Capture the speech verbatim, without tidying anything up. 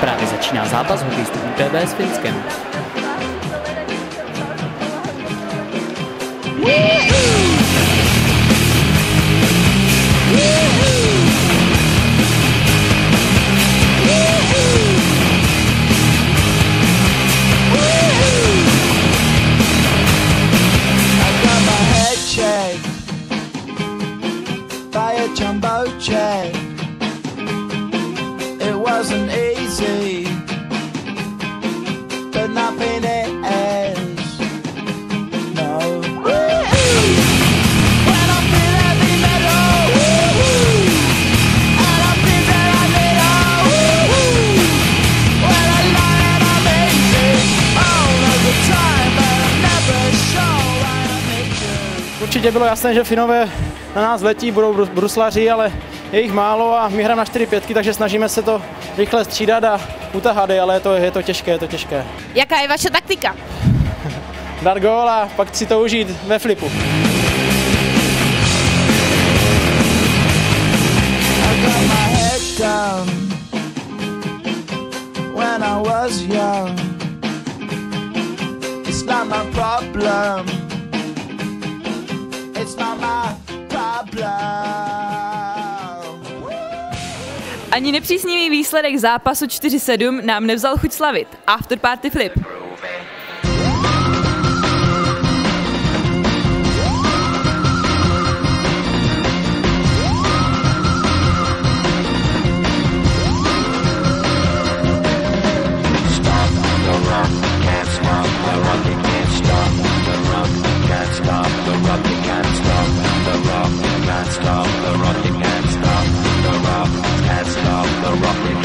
Právě začíná zápas hokejistů U T B s Finskem. Jumbo jet. It wasn't easy, but nothing is. No. When I feel heavy metal, and I feel that I need all. When I lie and I'm easy all of the time, but I'm never sure why I need you. Určitě bylo jasné, že Finové na nás letí, budou bruslaři, ale je jich málo a my hrajeme na čtyři pětky, takže snažíme se to rychle střídat a utahat, ale je to, je to těžké, je to těžké. Jaká je vaše taktika? Dát gól a pak si to užít ve flipu. Ani nepříznivý výsledek zápasu čtyři sedm nám nevzal chuť slavit. After party flip. Stop the rock.